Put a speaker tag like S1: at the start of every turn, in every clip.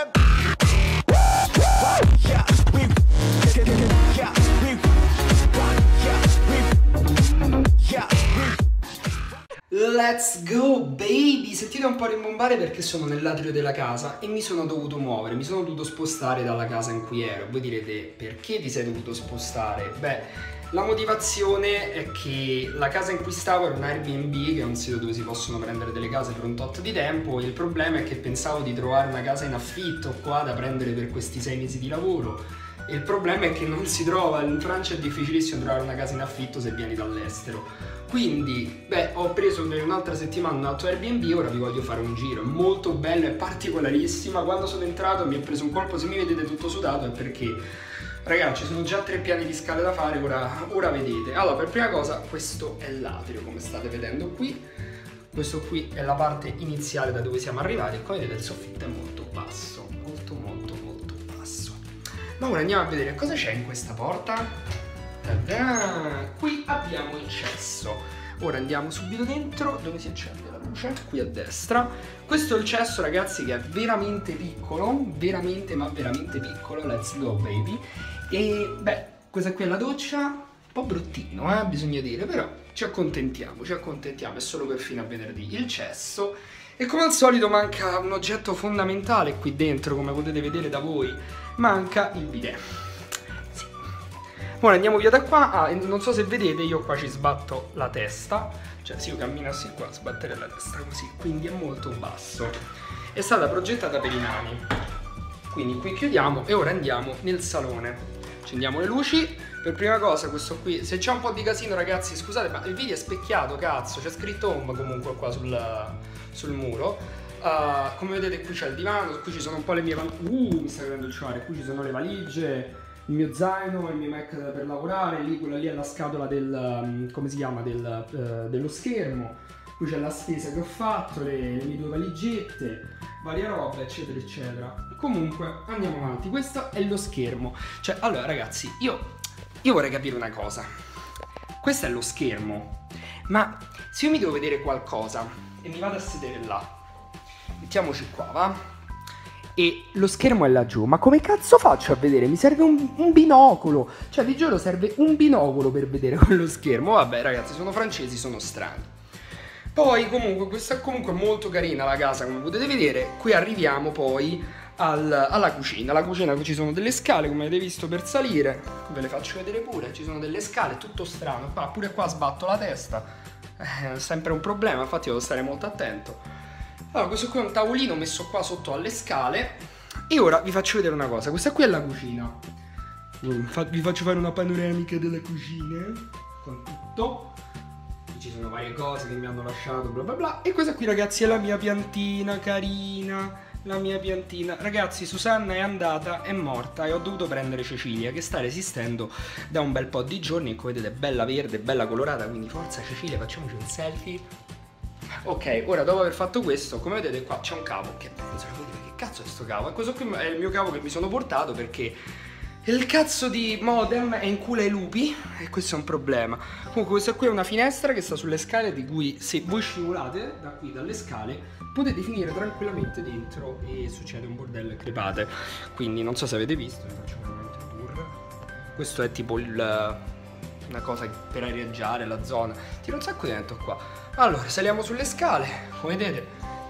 S1: Let's go baby! Sentite un po' rimbombare perché sono nell'atrio della casa e mi sono dovuto muovere, mi sono dovuto spostare dalla casa in cui ero. Voi direte, perché ti sei dovuto spostare? Beh, la motivazione è che la casa in cui stavo era un Airbnb, che è un sito dove si possono prendere delle case per un tot di tempo. Il problema è che pensavo di trovare una casa in affitto qua da prendere per questi 6 mesi di lavoro. E il problema è che non si trova, in Francia è difficilissimo trovare una casa in affitto se vieni dall'estero. Quindi, beh, ho preso per un'altra settimana un altro Airbnb, ora vi voglio fare un giro. È molto bello, è particolarissima. Quando sono entrato mi è preso un colpo, se mi vedete tutto sudato è perché, ragazzi, ci sono già 3 piani di scale da fare, ora vedete. Allora, per prima cosa, questo è l'atrio, come state vedendo qui. Questo qui è la parte iniziale da dove siamo arrivati e come vedete il soffitto è molto basso, molto basso. Ma ora andiamo a vedere cosa c'è in questa porta. Qui abbiamo il cesso. Ora andiamo subito dentro, dove si accende la luce, qui a destra. Questo è il cesso, ragazzi, che è veramente piccolo, veramente ma veramente piccolo. Let's go baby. E beh, questa qui è la doccia, un po' bruttino, bisogna dire, però ci accontentiamo, è solo per fino a venerdì. Il cesso, e come al solito manca un oggetto fondamentale qui dentro, come potete vedere da voi, manca il bidet. Ora andiamo via da qua. Non so se vedete, io qua ci sbatto la testa, cioè se io camminassi qua sbattere la testa così, quindi è molto basso. È stata progettata per i nani. Quindi qui chiudiamo e ora andiamo nel salone. Accendiamo le luci. Per prima cosa questo qui, se c'è un po' di casino ragazzi scusate, ma il video è specchiato, cazzo, c'è scritto home comunque qua sul muro. Come vedete qui c'è il divano, qui ci sono un po' le mie mi sta cadendo il cellulare, qui ci sono le valigie, il mio zaino, il mio Mac per lavorare, lì quella lì è la scatola del, come si chiama, dello schermo, qui c'è la spesa che ho fatto, le mie 2 valigette, varie robe, eccetera eccetera. Comunque andiamo avanti, questo è lo schermo. Cioè, allora ragazzi, io vorrei capire una cosa. Questo è lo schermo, ma se io mi devo vedere qualcosa e mi vado a sedere là, mettiamoci qua, va? E lo schermo è laggiù, ma come cazzo faccio a vedere? Mi serve un binocolo, cioè vi giuro serve un binocolo per vedere quello schermo. Vabbè ragazzi, sono francesi, sono strani. Poi comunque questa è comunque molto carina la casa, come potete vedere. Qui arriviamo poi alla cucina. La cucina, qui ci sono delle scale, come avete visto, per salire. Ve le faccio vedere pure, ci sono delle scale, tutto strano. Pure qua sbatto la testa, è sempre un problema, infatti devo stare molto attento. Allora, questo qui è un tavolino messo qua sotto alle scale. E ora vi faccio vedere una cosa. Questa qui è la cucina. Vi faccio fare una panoramica della cucina con tutto. Qui ci sono varie cose che mi hanno lasciato, bla bla bla. E questa qui ragazzi è la mia piantina carina. La mia piantina. Ragazzi, Susanna è andata, è morta, e ho dovuto prendere Cecilia, che sta resistendo da un bel po' di giorni. E come vedete è bella verde, bella colorata. Quindi forza Cecilia, facciamoci un selfie. Ok, ora dopo aver fatto questo, come vedete qua c'è un cavo che penso, che cazzo è sto cavo? E questo qui è il mio cavo che mi sono portato perché il cazzo di modem è in culo ai lupi e questo è un problema. Comunque questa qui è una finestra che sta sulle scale, di cui se voi scivolate da qui dalle scale potete finire tranquillamente dentro e succede un bordello e crepate. Quindi non so se avete visto, vi faccio veramente un tour. Questo è tipo una cosa per areggiare la zona. Tiro un sacco di vento qua. Allora, saliamo sulle scale, come vedete,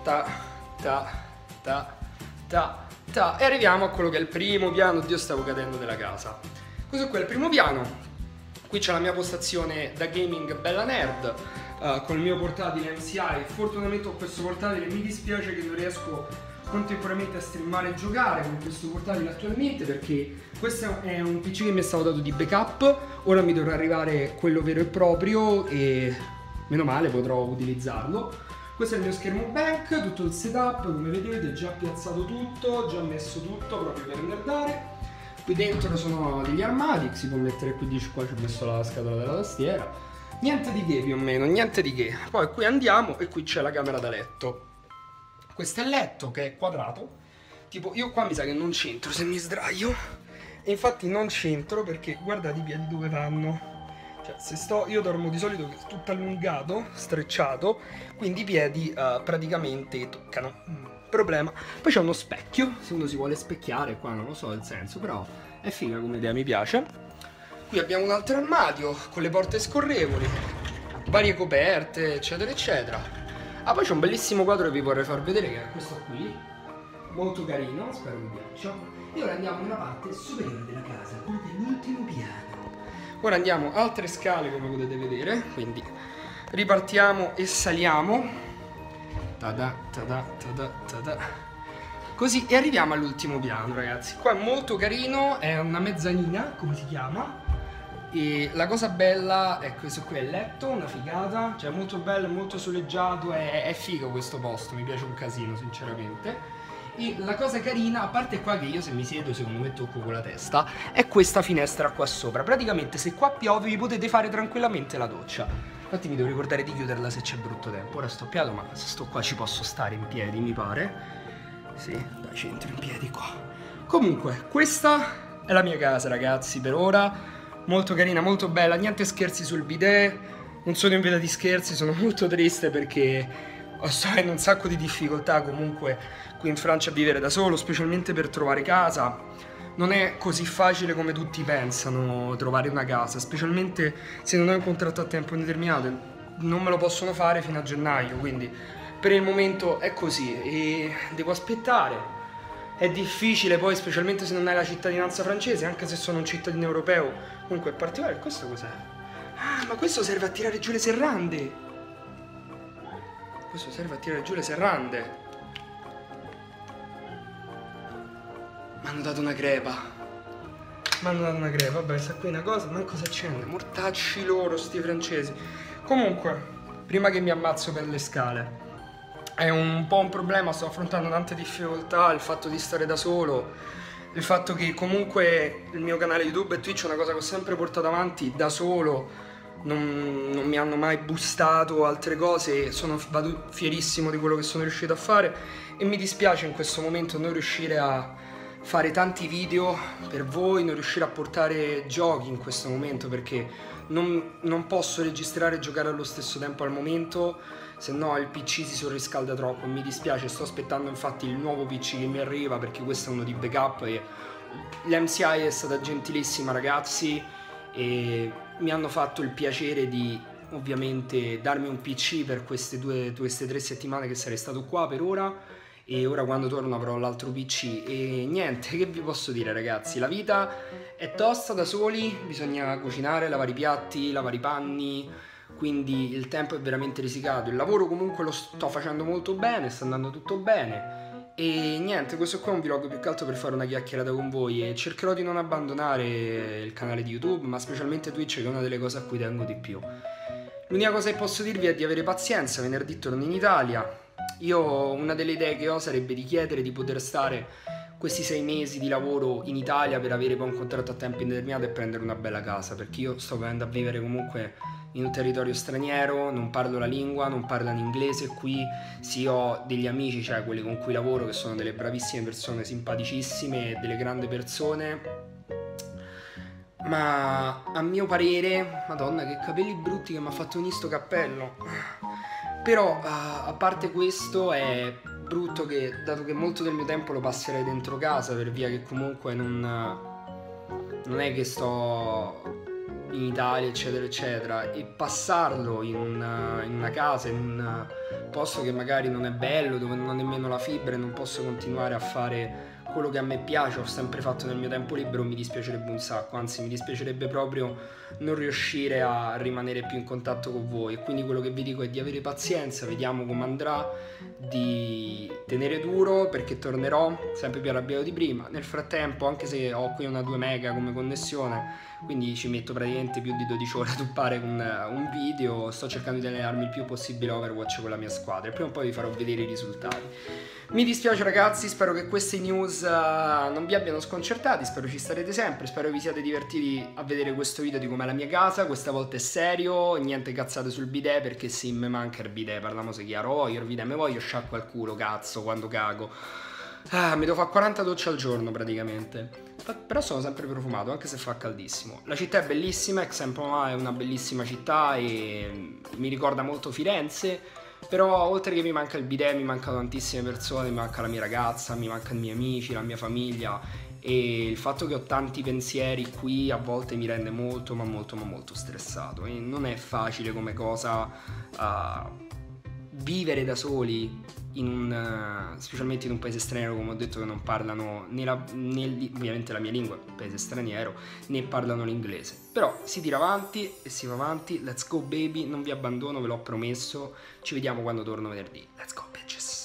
S1: e arriviamo a quello che è il primo piano. Oddio, stavo cadendo della casa. Questo qui è il primo piano. Qui c'è la mia postazione da gaming bella nerd, con il mio portatile MCI. Fortunatamente ho questo portatile, mi dispiace che non riesco contemporaneamente a streamare e giocare con questo portatile attualmente, perché questo è un PC che mi è stato dato di backup. Ora mi dovrà arrivare quello vero e proprio e meno male, potrò utilizzarlo. Questo è il mio schermo bank, tutto il setup, come vedete, già piazzato tutto, già messo tutto proprio per nerdare. Qui dentro sono degli armadi, si può mettere qui, dice qua ci ho messo la scatola della tastiera. Niente di che più o meno, niente di che. Poi qui andiamo e qui c'è la camera da letto. Questo è il letto che è quadrato. Tipo io qua mi sa che non c'entro se mi sdraio. E infatti non c'entro perché guardate i piedi dove vanno. Cioè, se io dormo di solito tutto allungato, strecciato, quindi i piedi praticamente toccano. problema. Poi c'è uno specchio, se uno si vuole specchiare, qua non lo so il senso, però è figa come idea, mi piace. Qui abbiamo un altro armadio con le porte scorrevoli, varie coperte, eccetera eccetera. Ah, poi c'è un bellissimo quadro che vi vorrei far vedere, che è questo qui, molto carino, spero vi piaccia. E ora andiamo nella parte superiore della casa, quello che è l'ultimo piano. Ora andiamo altre scale, come potete vedere, quindi ripartiamo e saliamo. Tada, tada, tada, tada. Così, e arriviamo all'ultimo piano, ragazzi. Qua è molto carino, è una mezzanina, come si chiama. E la cosa bella è questo qui, è il letto, una figata, cioè molto bello, molto soleggiato, è figo questo posto, mi piace un casino sinceramente. E la cosa carina, a parte qua che io se mi siedo secondo me tocco con la testa, è questa finestra qua sopra. Praticamente se qua piove vi potete fare tranquillamente la doccia. Infatti mi devo ricordare di chiuderla se c'è brutto tempo. Ora sto piano, ma se sto qua ci posso stare in piedi, mi pare. Sì, dai, ci entro in piedi qua. Comunque, questa è la mia casa, ragazzi, per ora. Molto carina, molto bella, niente scherzi sul bidet. Non sono in veda di scherzi, sono molto triste perché sto avendo un sacco di difficoltà comunque qui in Francia a vivere da solo, specialmente per trovare casa. Non è così facile come tutti pensano trovare una casa, specialmente se non hai un contratto a tempo indeterminato. Non me lo possono fare fino a gennaio, quindi per il momento è così e devo aspettare. È difficile poi, specialmente se non hai la cittadinanza francese, anche se sono un cittadino europeo. Comunque è particolare. Questo cos'è? Ah, ma questo serve a tirare giù le serrande. Questo serve a tirare giù le serrande. Mi hanno dato una crepa. Mi hanno dato una crepa. Vabbè, sta qui una cosa, manco si accende. Mortacci loro, sti francesi. Comunque, prima che mi ammazzo per le scale, è un po' un problema, sto affrontando tante difficoltà, il fatto di stare da solo, il fatto che comunque il mio canale YouTube e Twitch è una cosa che ho sempre portato avanti da solo, non mi hanno mai boostato altre cose, vado fierissimo di quello che sono riuscito a fare e mi dispiace in questo momento non riuscire a fare tanti video per voi, non riuscire a portare giochi in questo momento perché non posso registrare e giocare allo stesso tempo al momento, se no il PC si surriscalda troppo. Mi dispiace, sto aspettando infatti il nuovo PC che mi arriva perché questo è uno di backup e l'MCI è stata gentilissima, ragazzi, e mi hanno fatto il piacere di ovviamente darmi un PC per queste 3 settimane che sarei stato qua per ora. E ora quando torno avrò l'altro PC e niente, che vi posso dire, ragazzi, la vita è tosta da soli, bisogna cucinare, lavare i piatti, lavare i panni, quindi il tempo è veramente risicato. Il lavoro comunque lo sto facendo molto bene, sta andando tutto bene e niente, questo qua è un vlog più che altro per fare una chiacchierata con voi e cercherò di non abbandonare il canale di YouTube, ma specialmente Twitch, che è una delle cose a cui tengo di più. L'unica cosa che posso dirvi è di avere pazienza, venerdì torno in Italia. Io una delle idee che ho sarebbe di chiedere di poter stare questi 6 mesi di lavoro in Italia per avere poi un contratto a tempo indeterminato e prendere una bella casa, perché io sto venendo a vivere comunque in un territorio straniero, non parlo la lingua, non parlano inglese qui, sì ho degli amici, cioè quelli con cui lavoro, che sono delle bravissime persone, simpaticissime, delle grandi persone, ma a mio parere, madonna che capelli brutti che mi ha fatto venire sto cappello. Però a parte questo è brutto che, dato che molto del mio tempo lo passerei dentro casa, per via che comunque non è che sto in Italia eccetera eccetera, e passarlo in una casa, in un posto che magari non è bello, dove non ho nemmeno la fibra e non posso continuare a fare quello che a me piace, ho sempre fatto nel mio tempo libero, mi dispiacerebbe un sacco, anzi mi dispiacerebbe proprio non riuscire a rimanere più in contatto con voi. E quindi quello che vi dico è di avere pazienza, vediamo come andrà, di tenere duro perché tornerò sempre più arrabbiato di prima. Nel frattempo, anche se ho qui una 2 mega come connessione, quindi ci metto praticamente più di 12 ore a tuppare con un video, sto cercando di allenarmi il più possibile a Overwatch con la mia squadra e prima o poi vi farò vedere i risultati. Mi dispiace ragazzi, spero che queste news non vi abbiano sconcertati, spero ci starete sempre, spero vi siate divertiti a vedere questo video di com'è la mia casa. Questa volta è serio, niente cazzate sul bidet, perché sì, me manca il bidet, parliamo se chiaro, io il bidet me voglio sciacqua al culo, cazzo, quando cago. Mi devo fare 40 docce al giorno praticamente, però sono sempre profumato, anche se fa caldissimo. La città è bellissima, Aix-en-Provence è una bellissima città e mi ricorda molto Firenze. Però oltre che mi manca il bidet, mi mancano tantissime persone, mi manca la mia ragazza, mi mancano i miei amici, la mia famiglia, e il fatto che ho tanti pensieri qui a volte mi rende molto ma molto ma molto stressato, e non è facile come cosa vivere da soli specialmente in un paese straniero, come ho detto, che non parlano ovviamente la mia lingua, un paese straniero, né parlano l'inglese. Però si tira avanti e si va avanti. Let's go baby, non vi abbandono, ve l'ho promesso. Ci vediamo quando torno venerdì. Let's go bitches.